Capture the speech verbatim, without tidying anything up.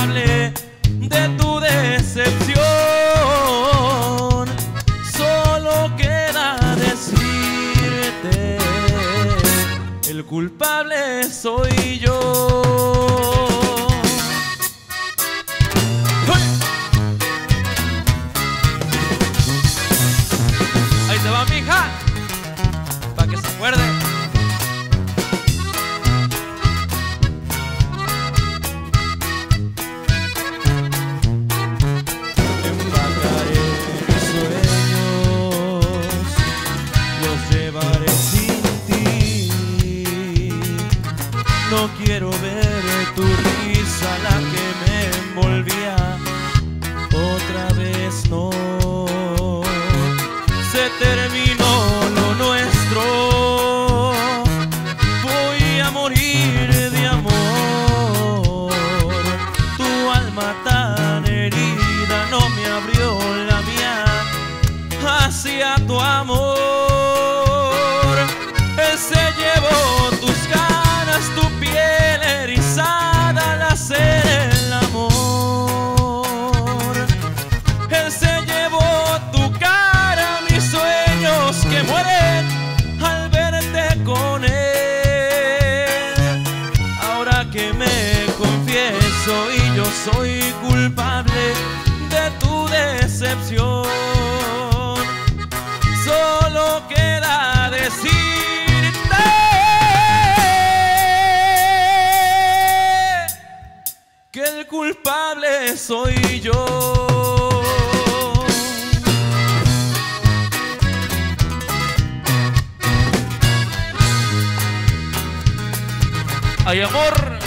culpable de tu decepción. Solo queda decirte, el culpable soy yo. Ahí te va, mija, para que se acuerde. Empacaré mis sueños, los llevaré sin ti. No quiero ver tu risa, la que me envolvía. Otra vez no. Se terminó lo nuestro. Voy a morir de amor. Tu alma tan herida no me abrió la mía hacia tu amor. Él se llevó tus ganas, tu piel erizada al hacer el amor. Él se llevó tu cara, mis sueños que mueren al verte con él. Ahora que me confieso y yo soy culpable de tu decepción, solo queda decirte que el culpable soy yo. Ay, amor.